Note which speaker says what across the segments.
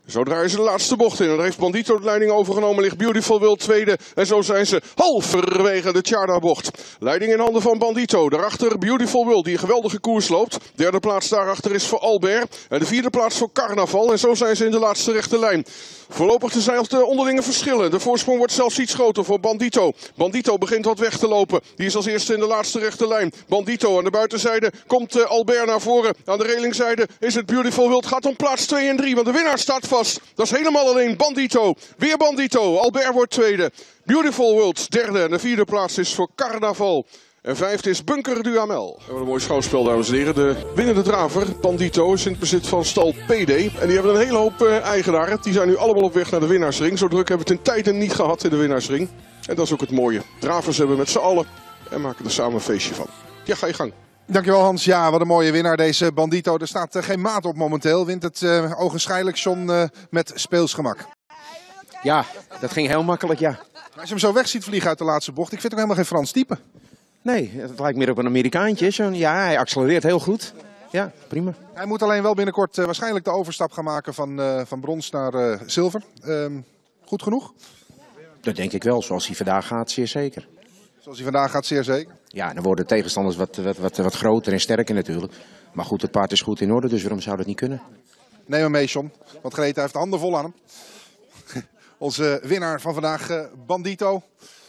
Speaker 1: Zo draaien ze de laatste bocht in. Dan heeft Bandito de leiding overgenomen. Ligt Beautiful World tweede. En zo zijn ze halverwege de Tjarda-bocht. Leiding in handen van Bandito. Daarachter Beautiful World die een geweldige koers loopt. Derde plaats daarachter is voor Albert. En de vierde plaats voor Carnaval. En zo zijn ze in de laatste rechte lijn. Voorlopig de onderlinge verschillen. De voorsprong wordt zelfs iets groter voor Bandito. Bandito begint wat weg te lopen. Die is als eerste in de laatste rechte lijn. Bandito aan de buitenzijde komt Albert naar voren. Aan de relingzijde is het Beautiful World. Gaat om plaats 2 en 3. Want de winnaar staat vast. Dat is helemaal alleen Bandito. Weer Bandito. Albert wordt tweede. Beautiful World derde. En de vierde plaats is voor Carnaval. En vijfde is Bunker du Hamel. Wat een mooi schouwspel, dames en heren. De winnende draver, Bandito, is in het bezit van stal PD. En die hebben een hele hoop eigenaren. Die zijn nu allemaal op weg naar de winnaarsring. Zo druk hebben we het in tijden niet gehad in de winnaarsring. En dat is ook het mooie. Dravers hebben met z'n allen en maken er samen een feestje van. Ja, ga je gang.
Speaker 2: Dankjewel Hans. Ja, wat een mooie winnaar deze Bandito. Er staat geen maat op momenteel. Wint het ogenschijnlijk John met speelsgemak.
Speaker 3: Ja, dat ging heel makkelijk, ja.
Speaker 2: Als je hem zo weg ziet vliegen uit de laatste bocht, ik vind ook helemaal geen Frans type.
Speaker 3: Nee, het lijkt meer op een Amerikaantje. Ja, hij accelereert heel goed. Ja, prima.
Speaker 2: Hij moet alleen wel binnenkort waarschijnlijk de overstap gaan maken van brons naar zilver. Goed genoeg?
Speaker 3: Dat denk ik wel. Zoals hij vandaag gaat, zeer zeker.
Speaker 2: Zoals hij vandaag gaat, zeer zeker.
Speaker 3: Ja, dan worden de tegenstanders wat groter en sterker natuurlijk. Maar goed, het paard is goed in orde, dus waarom zou dat niet kunnen?
Speaker 2: Neem hem mee, John. Want Greta heeft de handen vol aan hem. Onze winnaar van vandaag, Bandito.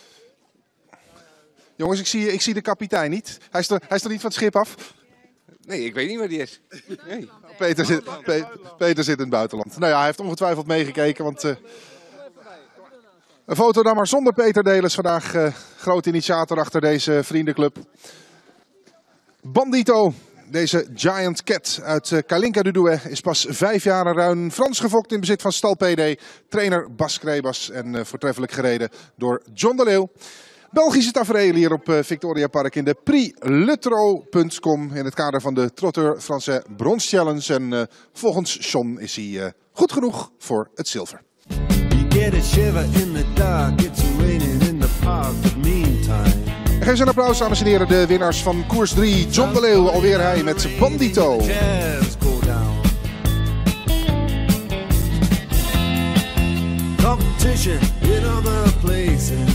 Speaker 2: Jongens, ik zie de kapitein niet. Hij is er niet van het schip af.
Speaker 4: Nee, ik weet niet waar die is. Nee.
Speaker 2: Peter zit in het buitenland. Nou ja, hij heeft ongetwijfeld meegekeken, want... Een foto dan maar zonder Peter Delis vandaag. Groot initiator achter deze vriendenclub. Bandito, deze Giant Cat uit Kalinka de Douai, is pas 5 jaar en ruim Frans gefokt in bezit van stal PD. Trainer Bas Krebas en voortreffelijk gereden door John de Leeuw. Belgische tafereel hier op Victoria Park in de prixletro.com in het kader van de Trotteur Français Brons Challenge. En volgens John is hij goed genoeg voor het zilver.
Speaker 5: Get a shiver in the dark, it's raining in the park, but meantime.
Speaker 2: Geef ze een applaus, dames en heren, de winnaars van koers 3. John de Leeuw, alweer hij met Bandito.
Speaker 5: Competition in other places.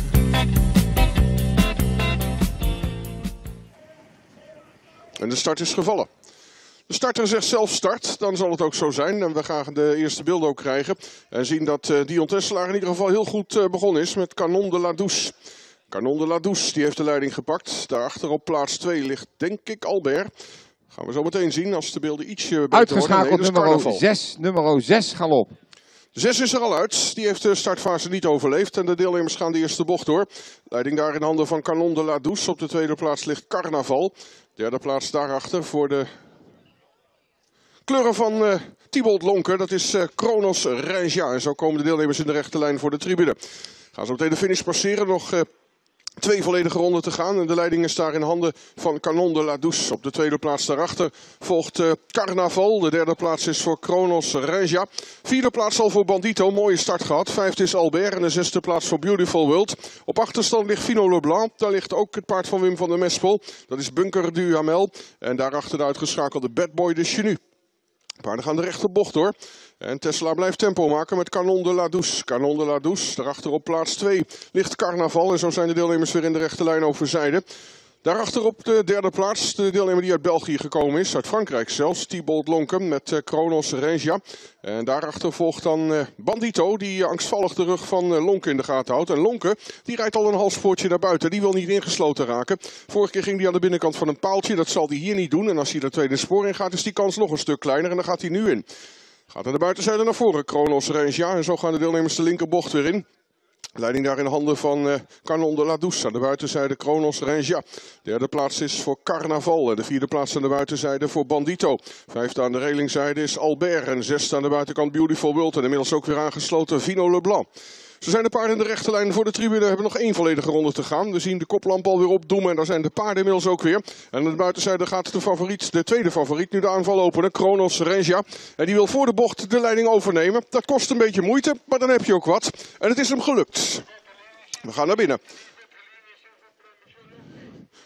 Speaker 1: En de start is gevallen. De starter zegt zelf start, dan zal het ook zo zijn. En we gaan de eerste beelden ook krijgen. En zien dat Dion Tesselaar in ieder geval heel goed begonnen is met Canon de la Douce. Canon de la Douce, die heeft de leiding gepakt. Daarachter op plaats 2 ligt denk ik Albert. Gaan we zo meteen zien als de beelden ietsje beter
Speaker 4: uitgeschakeld
Speaker 1: worden.
Speaker 4: nummer 6 galop.
Speaker 1: 6 is er al uit. Die heeft de startfase niet overleefd. En de deelnemers gaan de eerste bocht door. Leiding daar in handen van Canon de la Douce. Op de tweede plaats ligt Carnaval. Derde plaats daarachter voor de kleuren van Thibault Lonker. Dat is Kronos Reinja. En zo komen de deelnemers in de rechte lijn voor de tribune. Gaan zo meteen de finish passeren. Nog 2 volledige ronden te gaan. En de leiding is daar in handen van Canon de la Douce. Op de tweede plaats daarachter volgt Carnaval. De derde plaats is voor Kronos Reinja. Vierde plaats al voor Bandito. Mooie start gehad. Vijfde is Albert. En de zesde plaats voor Beautiful World. Op achterstand ligt Fino Leblanc. Daar ligt ook het paard van Wim van der Mespel. Dat is Bunker du Hamel. En daarachter de uitgeschakelde Bad Boy de Chenu. Paarden gaan de rechterbocht door. En Tesselaar blijft tempo maken met Canon de la Douce. Canon de la Douce, daarachter op plaats 2 ligt Carnaval. En zo zijn de deelnemers weer in de rechte lijn overzijde. Daarachter op de derde plaats de deelnemer die uit België gekomen is. Uit Frankrijk zelfs, Thibault Lonker met Kronos Reinja. En daarachter volgt dan Bandito die angstvallig de rug van Lonker in de gaten houdt. En Lonker die rijdt al een halfspoortje naar buiten. Die wil niet ingesloten raken. Vorige keer ging hij aan de binnenkant van een paaltje. Dat zal hij hier niet doen. En als hij er tweede spoor in gaat is die kans nog een stuk kleiner. En dan gaat hij nu in. Gaat aan de buitenzijde naar voren, Kronos Reinja. En zo gaan de deelnemers de linkerbocht weer in. Leiding daar in de handen van Canon de la Douce. Aan de buitenzijde Kronos Reinja. Derde plaats is voor Carnaval. De vierde plaats aan de buitenzijde voor Bandito. Vijfde aan de relingzijde is Albert. En zesde aan de buitenkant Beautiful World. En inmiddels ook weer aangesloten Fino Leblanc. Zo zijn de paarden in de rechte lijn voor de tribune. We hebben nog 1 volledige ronde te gaan. We zien de koplamp alweer opdoemen. En daar zijn de paarden inmiddels ook weer. En aan de buitenzijde gaat de tweede favoriet, nu de aanval openen. Kronos Reinja. En die wil voor de bocht de leiding overnemen. Dat kost een beetje moeite, maar dan heb je ook wat. En het is hem gelukt. We gaan naar binnen.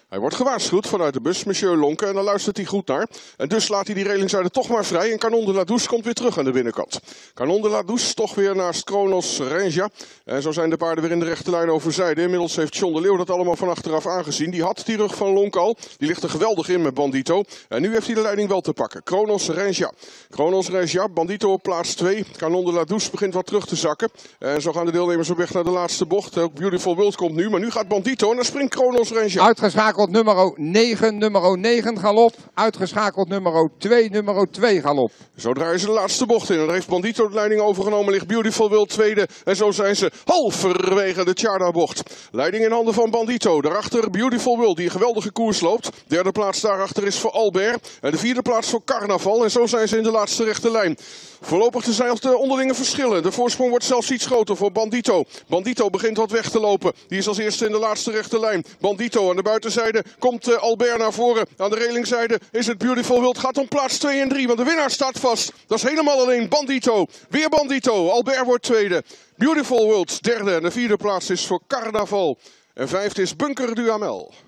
Speaker 1: Hij wordt gewaarschuwd vanuit de bus, monsieur Lonke, en daar luistert hij goed naar. En dus laat hij die relingzijde toch maar vrij en Canon de la Douce komt weer terug aan de binnenkant. Canon de la Douce toch weer naast Kronos Rangea. En zo zijn de paarden weer in de rechte lijn over zijde. Inmiddels heeft John de Leeuw dat allemaal van achteraf aangezien. Die had die rug van Lonke al. Die ligt er geweldig in met Bandito. En nu heeft hij de leiding wel te pakken. Kronos Rangea. Kronos Rangea, Bandito op plaats 2. Canon de la Douce begint wat terug te zakken. En zo gaan de deelnemers op weg naar de laatste bocht. Ook Beautiful World komt nu, maar nu gaat Bandito en dan springt Kronos Rangea.
Speaker 4: Uitgeschakeld nummer 9 galop. Uitgeschakeld nummer 2 galop.
Speaker 1: Zo draaien ze de laatste bocht in. En daar heeft Bandito de leiding overgenomen. Ligt Beautiful World tweede. En zo zijn ze halverwege de Tjarda-bocht. Leiding in handen van Bandito. Daarachter Beautiful World die een geweldige koers loopt. Derde plaats daarachter is voor Albert. En de vierde plaats voor Carnaval. En zo zijn ze in de laatste rechte lijn. Voorlopig zijn de onderlinge verschillen. De voorsprong wordt zelfs iets groter voor Bandito. Bandito begint wat weg te lopen. Die is als eerste in de laatste rechte lijn. Bandito aan de buitenzijde komt Albert naar voren. Aan de relingzijde is het Beautiful World. Gaat om plaats 2 en 3, want de winnaar staat vast. Dat is helemaal alleen Bandito. Weer Bandito. Albert wordt tweede. Beautiful World derde. En de vierde plaats is voor Carnaval. En vijfde is Bunker Duhamel.